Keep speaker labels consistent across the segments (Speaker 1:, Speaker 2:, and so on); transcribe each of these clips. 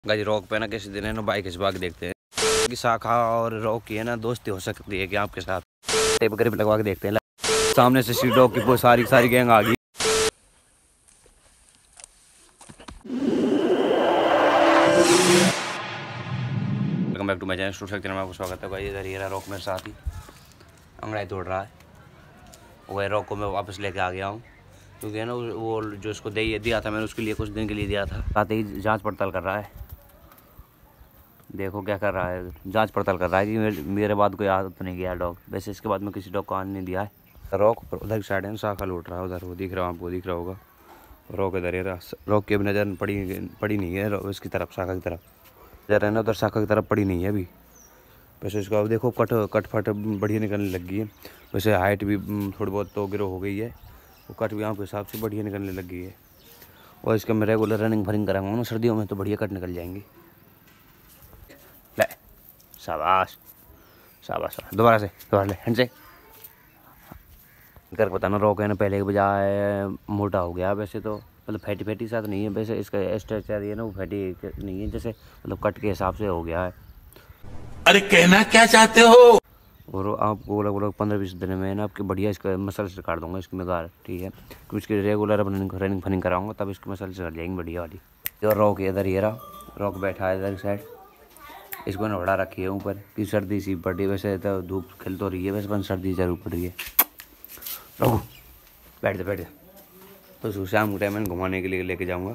Speaker 1: Guys rock पे ना किसी दिन है ना बाइक खिंचवा के देखते हैं कि शाखा और रॉक की है ना दोस्ती हो सकती है कि आपके साथ। टेप ग्रिप लगवा के देखते हैं। सामने से सी डॉग की सारी सारी गैंग आ गई। Welcome back to my channel Shakti में आपको स्वागत है। भाई इधर ये रॉक मेरे साथ ही अंगड़ाई तोड़ रहा है। वह रॉक को मैं वापस लेके आ गया हूँ क्योंकि है ना वो जो इसको दिया था मैंने उसके लिए कुछ दिन के लिए दिया था। साथ ही जांच पड़ताल कर रहा है। देखो क्या कर रहा है, जांच पड़ताल कर रहा है कि मेरे बाद कोई आदत तो नहीं गया डॉग। वैसे इसके बाद मैं किसी डॉग को आने नहीं दिया है। रॉक उधर की साइड है, शाखा लूट रहा है उधर, वो दिख रहा है आपको, दिख रहा होगा। रॉक इधर है, रॉक की अभी नज़र पड़ी नहीं है इसकी तरफ, शाखा की तरफ नजर है ना, उधर शाखा की तरफ पड़ी नहीं है अभी। वैसे इसको अब देखो कट फट बढ़िया निकलने लग गई है। वैसे हाइट भी थोड़ी बहुत तो ग्रो हो गई है, वो कट भी आपके हिसाब से बढ़िया निकलने लग गई है। और इसका मैं रेगुलर रनिंग भरिंग कराऊंगा ना सर्दियों में तो बढ़िया कट निकल जाएंगी। ले शाबाश शाबाश, दोबारा ले हैंड से कर बताना। रॉक है ना पहले के बजाय मोटा हो गया वैसे तो, मतलब फैटी साथ नहीं है। वैसे इसका स्ट्रक्चर है ना वो फैटी नहीं है, जैसे मतलब कट के हिसाब से हो गया है।
Speaker 2: अरे कहना क्या चाहते हो?
Speaker 1: और आपको लगभग 15-20 दिन में ना आपकी बढ़िया इसका मसल से काट दूंगा इसकी मगार, ठीक है। क्योंकि इसकी रेगुलर रनिंग फनिंग कराऊंगा तब इसकी मसल से कट जाएंगी बढ़िया वाली। और रॉक इधर ये रहा, रॉक बैठा है इधर साइड। इसको ना उड़ा रखी है ऊपर कि सर्दी सी पड़ रही है। वैसे तो धूप खिल तो रही है वैसे पर सर्दी जरूर पड़ रही है। रघु बैठ दे तो उसको शाम के टाइम में घुमाने के लिए लेके जाऊंगा।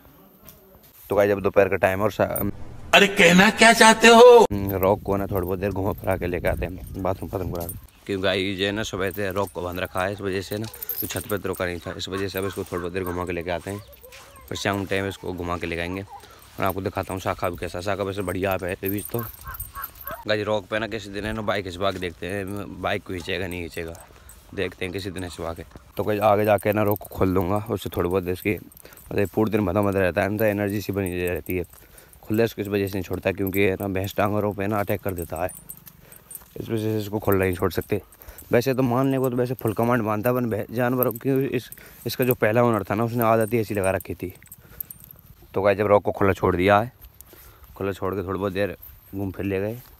Speaker 1: तो गाइस जब दोपहर का टाइम और
Speaker 2: अरे कहना क्या चाहते हो?
Speaker 1: रॉक को ना थोड़ी बहुत देर घुमा फिरा के लेके आते हैं बाथरूम खत्म करा, क्योंकि गाय जो है ना सुबह से रॉक को बंद रखा है इस वजह से ना तो छत पर तो रोका नहीं था। इस वजह से अब इसको थोड़ी बहुत देर घुमा के लेके आते हैं, फिर शाम टाइम इसको घुमा के लेके आएंगे। और आपको दिखाता हूँ शाखा भी कैसा, शाखा वैसे बढ़िया है बीच तो। गाइस रॉक पे ना किसी दिन है ना बाइक खिंचवा के देखते हैं, बाइक को खींचेगा नहीं खींचेगा, देखते हैं किसी दिन खिंचवा के। तो कहीं आगे जाके ना रॉक को खोल दूंगा, उससे थोड़ी बहुत इसकी मतलब पूरे दिन मदा रहता है ना, एनर्जी सी बनी रहती है। खुले इसको इस वजह से नहीं छोड़ता क्योंकि ना भैंस टांगरों पे ना अटैक कर देता है, इस वजह से इसको खुला नहीं छोड़ सकते। वैसे तो मानने को तो वैसे फुल कमांड मानता है, पर जानवरों की इसका जो पहला ओनर था ना उसने आदत ही ऐसी लगा रखी थी। तो गाइस जब रॉक को खुला छोड़ दिया है, खुला छोड़ के थोड़ी बहुत देर घूम फिर ले गए।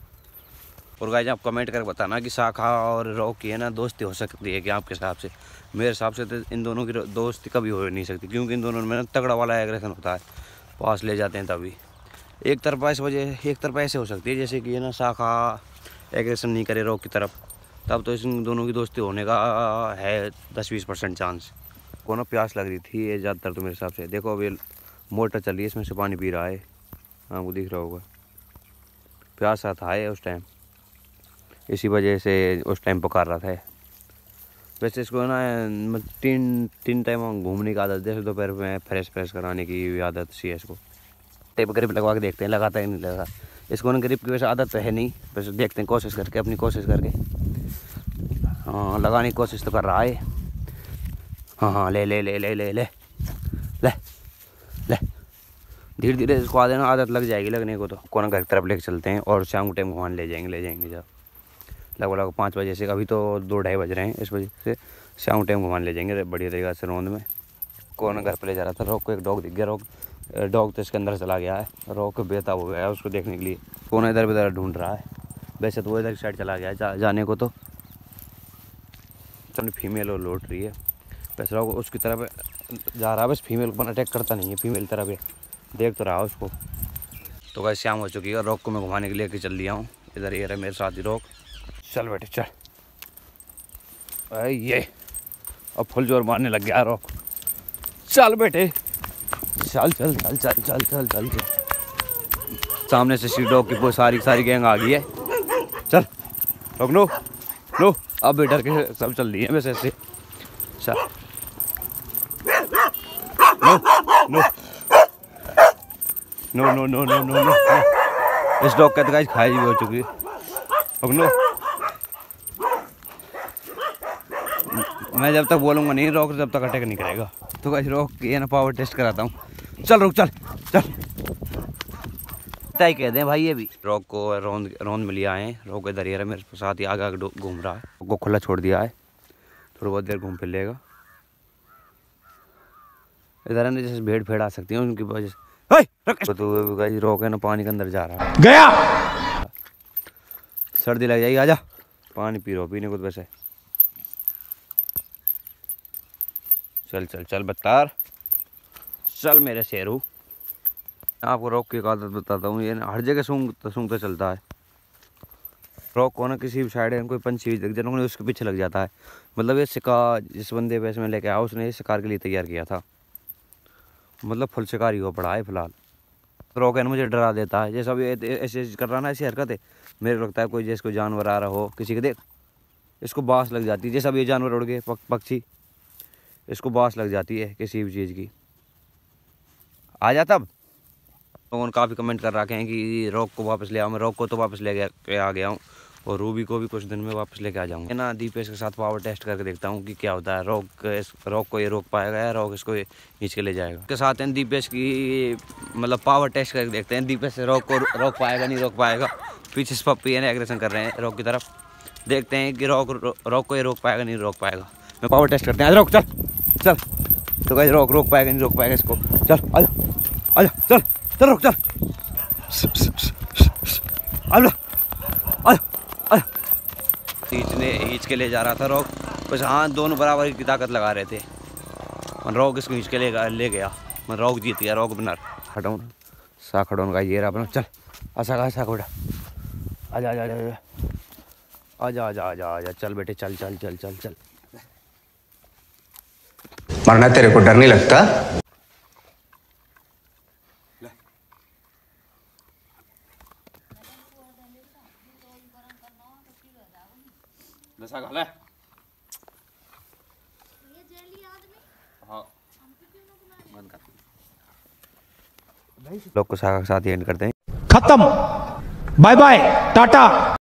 Speaker 1: और गाइस आप कमेंट करके बताना कि शाखा और रॉक की है ना दोस्ती हो सकती है कि आपके हिसाब से। मेरे हिसाब से तो इन दोनों की दोस्ती कभी हो नहीं सकती क्योंकि इन दोनों में ना तगड़ा वाला एग्रेशन होता है, पास ले जाते हैं तभी। एक तरफा इस वजह एक तरफा ऐसे हो सकती है जैसे कि है ना शाखा एग्रेशन नहीं करे रॉक की तरफ, तब तो इन दोनों की दोस्ती होने का है 10-20% चांस। को ना प्यास लग रही थी ये ज़्यादातर तो मेरे हिसाब से। देखो अभी मोटर चल रही है, इसमें से पानी पी रहा है, हाँ वो दिख रहा होगा। प्यासा था ये उस टाइम, इसी वजह से उस टाइम पुकार रहा था। वैसे इसको ना तीन टाइम घूमने की आदत, जैसे दोपहर में फ्रेश कराने की आदत सी है इसको। टेप ग्रिप लगवा के देखते हैं, लगाता ही नहीं लगा इसको ना। ग्रिप की वैसे आदत तो है नहीं, वैसे देखते हैं कोशिश करके, अपनी कोशिश करके। हाँ लगाने की कोशिश तो कर रहा है। हाँ ले ले ले ले ले ले ले ले धीरे धीरे इसको आदत लग जाएगी लगने को। तो कौन घर की तरफ लेके चलते हैं और शाम के टाइम घुमाने ले जाएंगे जब लगभग 5 बजे से। अभी तो 2-2:30 बज रहे हैं, इस वजह से शाम टाइम घुमाने ले जाएंगे बढ़िया तरीके से रौंद में। कौन घर पर ले जा रहा था, रॉक को एक डॉग दिख गया। डॉग तो इसके अंदर चला गया है, रॉक बेताब हो गया है उसको देखने के लिए। कौन इधर उधर ढूंढ रहा है। वैसे तो वो इधर की साइड चला गया है जाने को, तो फीमेल और लौट रही है। वैसे रॉक उसकी तरफ जा रहा है, बस फीमेल पर अटैक करता नहीं है, फीमेल तरफ है, देख तो रहा उसको। तो वैसे शाम हो चुकी है, रॉक को मैं घुमाने के लिए लेके चल दिया हूँ। इधर ये रहा मेरे साथ ही रॉक। चल बेटे चल, ये अब फुल जोर मारने लग गया रॉक। चल बेटे चल चल चल चल चल चल चल चल। सामने से सी डॉग की सारी गैंग आ गई है। चल रॉक नो नो, अब डर के सब चल रही है वैसे ऐसे। चल no no no no no no no, इस डॉग का तो गाइस खाई भी हो चुकी है। रॉक नो, मैं जब तक बोलूँगा नहीं रॉक जब तक अटैक नहीं करेगा। तो गाइस रॉक ये ना पावर टेस्ट कराता हूँ। चल रुक चल चल, तय कह दें भाई। ये भी रॉक को रौंद में लिया है। रॉक इधर ये मेरे साथ ही आगे घूम रहा है, रॉक को खुला छोड़ दिया है, थोड़ी बहुत देर घूम फिर लेगा। इधर है ना जैसे भेड़ आ सकती है, उनकी वजह तो गाइस रॉक है ना पानी के अंदर जा रहा है।
Speaker 3: गया
Speaker 1: सर्दी लग जाएगी, आजा पानी पी रो, पीने को तो वैसे। चल चल चल बत्तार, चल मेरे शेरू। आपको रॉक की एक आदत बताता हूँ, ये ना हर जगह सूंघता चलता है। रॉक को ना किसी भी साइड है कोई पंछी भी दिख जाए उसके पीछे लग जाता है। मतलब ये शिकार जिस बंदे पे इसमें लेके आया उसने ये शिकार के लिए तैयार किया था, मतलब फुल शिकारी हो पड़ा है फिलहाल। रॉक है ना मुझे डरा देता है, जैसा भी ऐसे कर रहा ना, ऐसी हरकत है मेरे को लगता है कोई जैसे कोई जानवर आ रहा हो किसी के, देख इसको बाँस लग जाती है। जैसा भी ये जानवर उड़ गए पक्षी, इसको बाँस लग जाती है किसी भी चीज़ की। आ जा तब लोगों ने काफ़ी कमेंट कर रखे हैं कि रॉक को वापस ले आओ। मैं रॉक को तो वापस ले आ गया हूँ और रूबी को भी कुछ दिन में वापस लेके आ जाऊँगा ना। दीपेश के साथ पावर टेस्ट करके देखता हूँ कि क्या होता है। रॉक को ये रोक पाएगा या रॉक इसको खींच के ले जाएगा। के साथ हैं दीपेश की मतलब पावर टेस्ट करके देखते हैं दीपेश से रॉक को रोक पाएगा नहीं रोक पाएगा। पीछे से पप्पी है एग्रेशन कर रहे हैं रॉक की तरफ, देखते हैं कि रॉक को ये रोक पाएगा नहीं रोक पाएगा। मैं पावर टेस्ट करते हैं। रॉक चल चल, तो कहीं रॉक रोक पाएगा नहीं रोक पाएगा इसको। चल आजा आजा, चल चल रॉक चल, खींच के ले जा रहा था रॉक, बस हाँ दोनों बराबर की ताकत लगा रहे थे। रॉक इसको खींच के ले गया, मैं रॉक जीत गया। रॉक बिना खड़ो सा खड़ो का ये रहा अपना। चल ऐसा बेटा, आजा आजा आजा आजा आजा आजा आजा, चल बेटे चल चल चल चल चल।
Speaker 3: मरना तेरे को डर नहीं लगता?
Speaker 1: लोग को साथ एंड करते हैं।
Speaker 3: खत्म, बाय बाय टाटा।